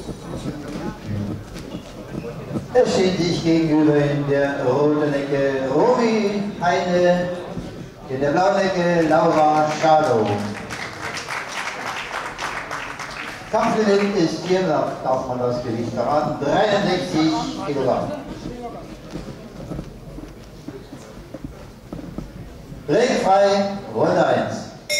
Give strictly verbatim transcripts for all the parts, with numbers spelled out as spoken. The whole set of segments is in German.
Es steht sich gegenüber in der roten Ecke Romy Heine, in der blauen Ecke Laura Schalow. Kampflimit ist hier, da darf man das Gewicht verraten, dreiundsechzig Kilogramm. Regelfrei, Runde eins.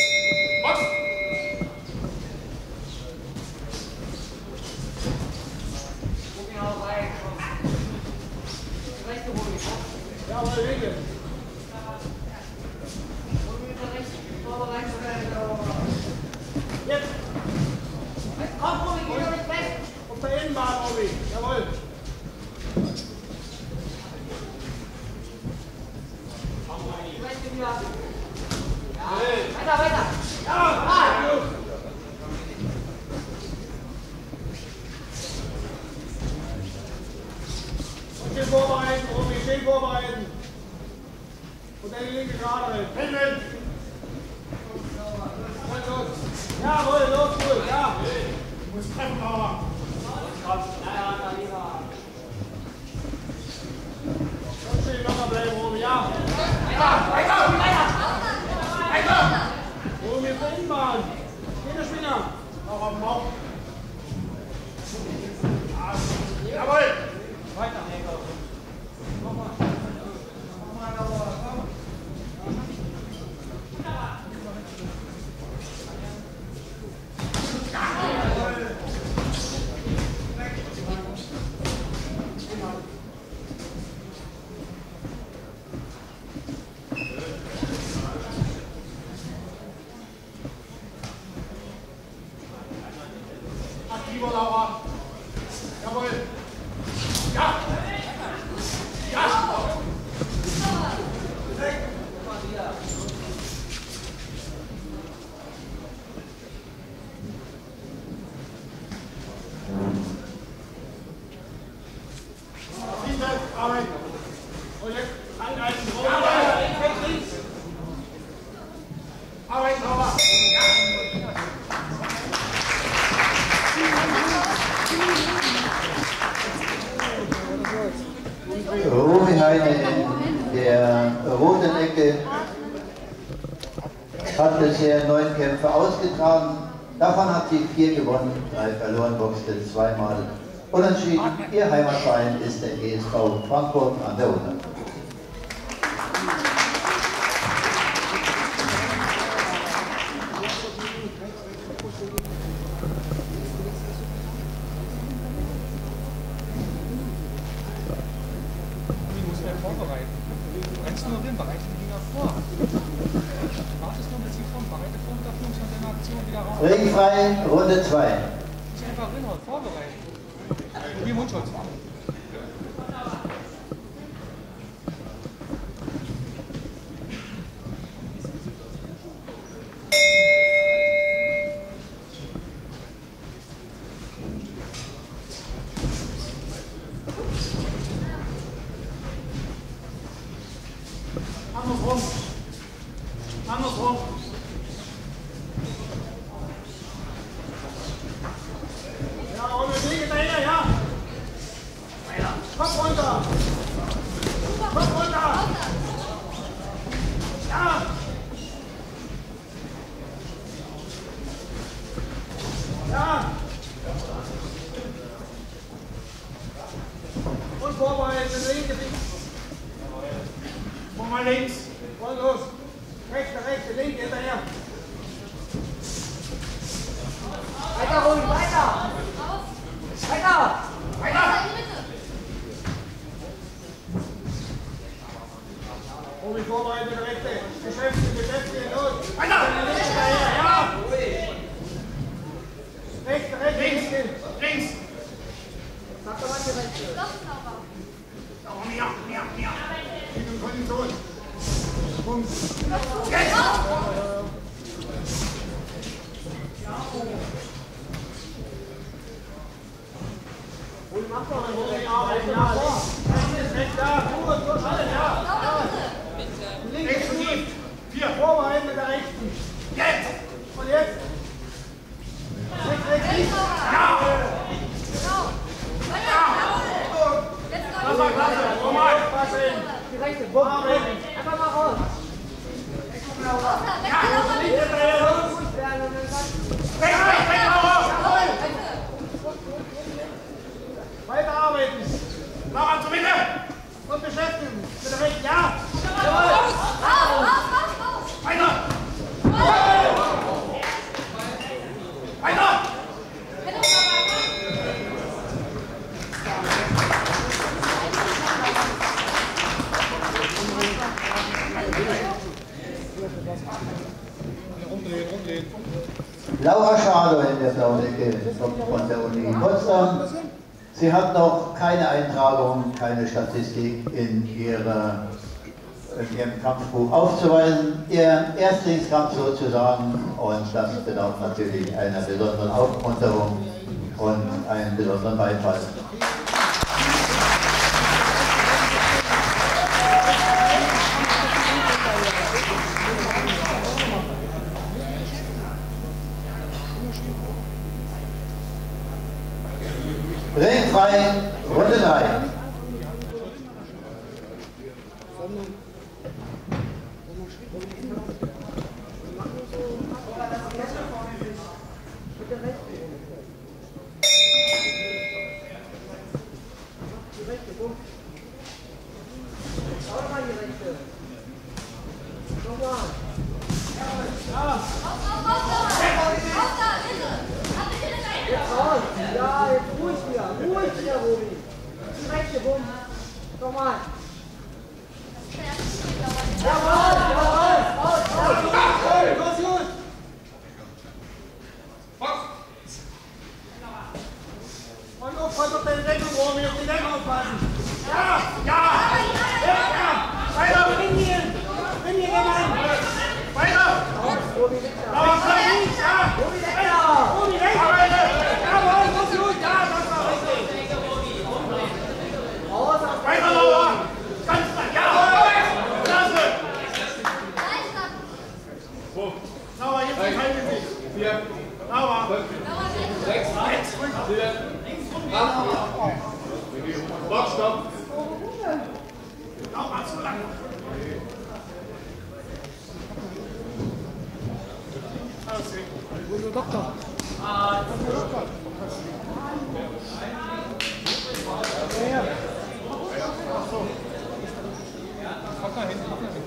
Jetzt! Komm, Robi, geh doch nicht weg! Auf der Innenbahn, Robi! Jawohl! Weiter, weiter! Ja! Ah. Schön vorbereiten, Robi, schön vorbereiten! Und dann die linke gerade hin! Hinten! Jawohl, los, gut, ja! Du musst treffen, aber! Ja, ja, da lieber! Ganz schön locker bleiben, Robi, ja! Weiter, weiter, weiter! Weiter! Robi, jetzt der Innenbahn! Geh der Schwinger! Auch auf dem Bauch! Jawohl! Weiter! Nochmal! Nochmal, Laura, komm! Aktiver, Laura. Jawohl. Ja. Ja. Arbeit. Und jetzt angreifen. Arbeit, sauber. Romy Heine in der roten Ecke hat bisher neun Kämpfe ausgetragen. Davon hat sie vier gewonnen, drei verloren, boxte zweimal unentschieden. Ihr Heimatverein ist der E S V Frankfurt an der Oder. Vorbereiten. Du rennst nur hin, bereite die Dinger vor. Wartest nur, bis sie kommt, bereite vor und dafür von deiner Aktion wieder raus. Regenfrei, Runde zwei. Nicht einfach hinhauen, vorbereiten. Wie Mundschutz. Andersrum. Andersrum. Ja, und wir liegen dahinter, ja. Kopf runter. Kopf runter. Ja. Ja. Und vorbereiten, linke Ding. Mach mal links. Und los. Rechte, rechte, linke, hinterher. Weiter, ruhig, weiter. Weiter. Weiter. Ruhig vorbereiten, rechte. Geschäfte, Geschäfte, los. Weiter. Links, hinterher, ja. Rechte, rechte, links. Links. Sag doch mal die rechte. Oh, mehr, mehr, mehr. In Kondition. Punkt. Jetzt! Und mach doch eine Arbeit. Ja, rechts da. Gut, gut, alles, ja. Links und tief. Vier. Vorbereiten mit der rechten. Jetzt! Und jetzt? Rechts, rechts, links. Ja! Laura Schado in der blauen Ecke von der Uni Potsdam. Sie hat noch keine Eintragung, keine Statistik in, ihrer, in ihrem Kampfbuch aufzuweisen. Ihr Erstlingskampf sozusagen, und das bedarf natürlich einer besonderen Aufmunterung und einen besonderen Beifall. Ringfrei, Runde drei. Ja, jetzt ruhig wieder, ruhig wieder, Robi. Die rechte Bumm. Komm mal. Jawohl, jawohl, raus, raus. Los, Jungs. Und auf, pass auf deine Deckung, Robi, auf die Deckung aufpassen. Ja, ja, ja, weiter. Bring ihn, bring ihn rein. Weiter. Robi, weg da. Aber links, ja. Robi, weg da. Robi, weg da. Jawohl, los, Jungs. Ja, das war richtig. Raus, auf Weiter, Laura. Ganz rein. Ja, klasse. Wo? Laura, jetzt ein Heimgewicht. Vier. Laura. Sechs. Sechs. Sieben. Acht. Stopp, stopp. Laura, zu lang. Doktor. Komm mal hin, komm mal hin.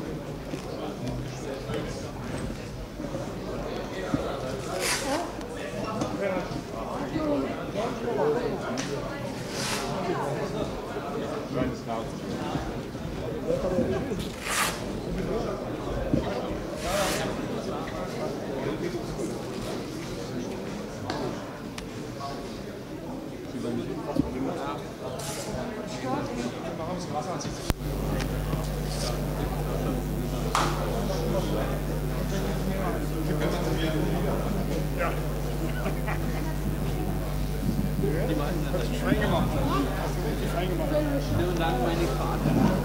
Warum ist Wasser anzieht? Ja. Die meisten hat das fein gemacht. Hast du richtig fein gemacht. Und dann meine Karte.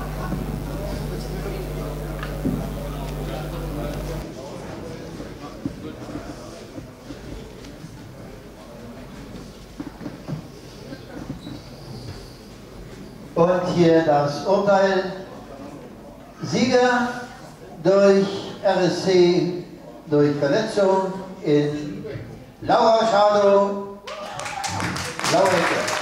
Und hier das Urteil: Sieger durch R S C durch Verletzung in Laura Schado, Blaue Ecke.